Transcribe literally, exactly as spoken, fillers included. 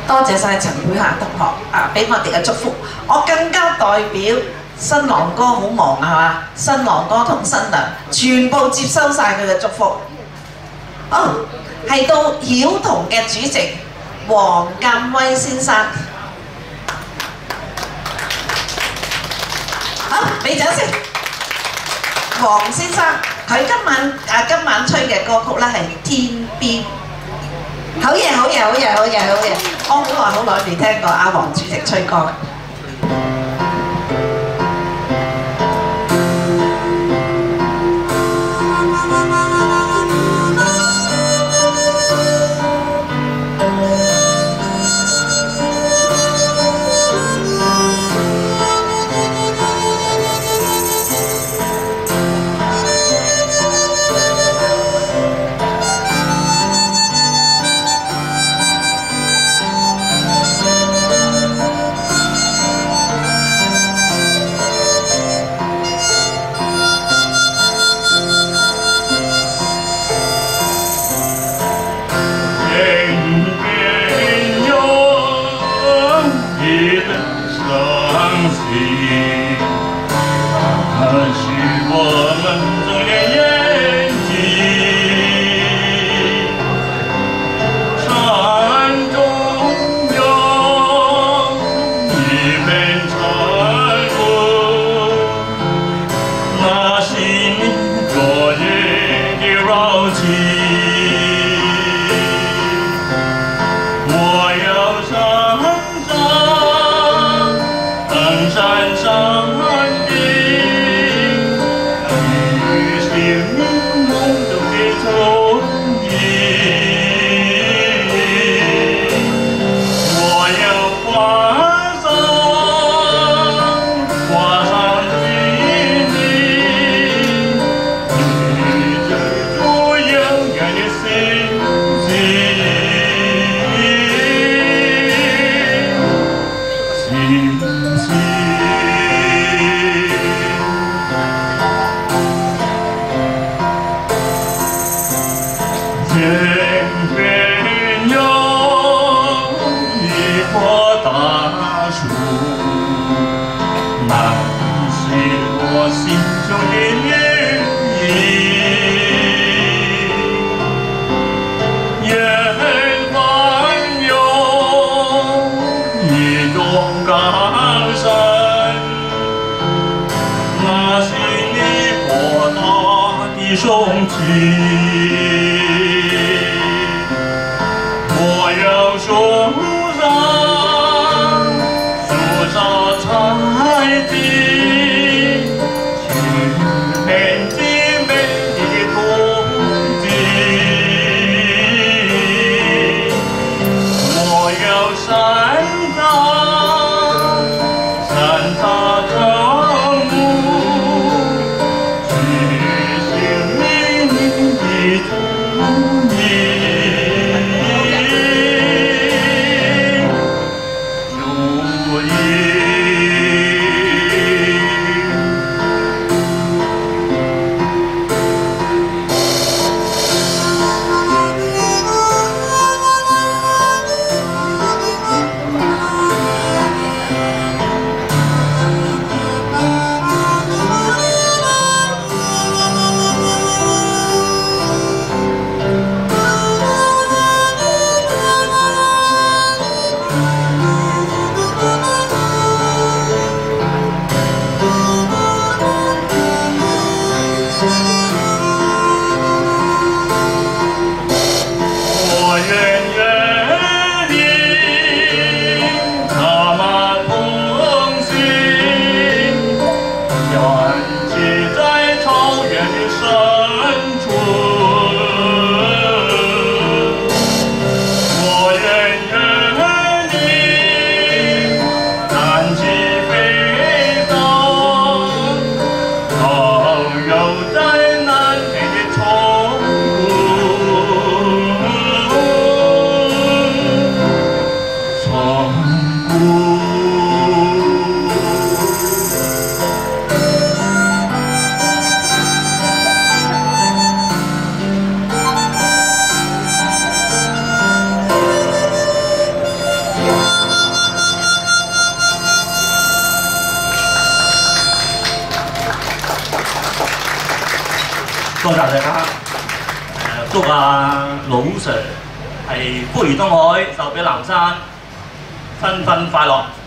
多謝晒陳佩霞同學啊，俾我哋嘅祝福。我更加代表新郎哥好忙係嘛？新郎哥同新娘全部接收晒佢嘅祝福。哦，係到曉彤嘅主席黃鑑威先生。好，俾掌聲。黃先生，佢今晚啊今晚吹嘅歌曲咧係《天邊》。好嘢，好嘢，好嘢，好嘢，好嘢！我好耐好耐未聽過阿黃主席吹歌。 多謝大家。誒、祝阿老 Sir 係福如東海，壽比南山，新婚快樂。